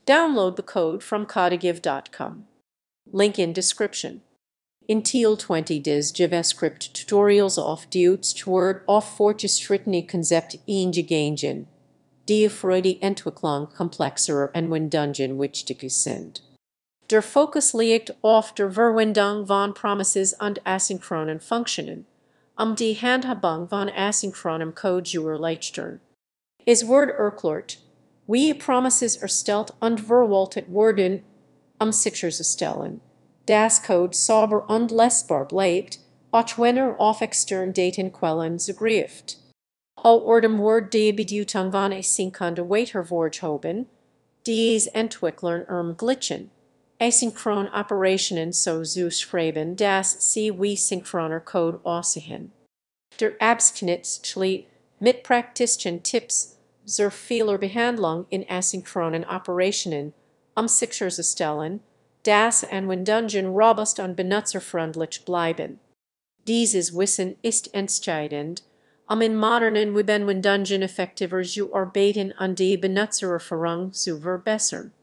Download the code from codegive.com. Link in description. In teil 20 des javascript-tutorials auf deutsch wordt auf fortgeschrittene konzepte eingegangen, die für die entwicklung komplexerer anwendungen wichtig sind. Der Fokus liegt auf der Verwendung von Promises und asynchronen Funktionen, die Handhabung von asynchronem Code zu erleichtern. Es wird erklärt, wie Promises erstellt und verwaltet werden, sicherzustellen, dass Code sauber und lesbar bleibt, auch wenn auf externe datenquellen zugreift. Außerdem wird die Bedeutung von asynchronen weiterverhoben, dies entwicklern glitchen. Asynchron Operationen so zu schreiben, dass sie wie synchroner Code aussehen. Der Abschnitt schließt mit praktischen Tipps zur Fehlerbehandlung in asynchronen Operationen, sicherzustellen, dass Anwendungen robust und benutzerfreundlich bleiben. Dieses Wissen ist entscheidend, in modernen Webanwendungen effektiver zu arbeiten und die Benutzererfahrung zu verbessern.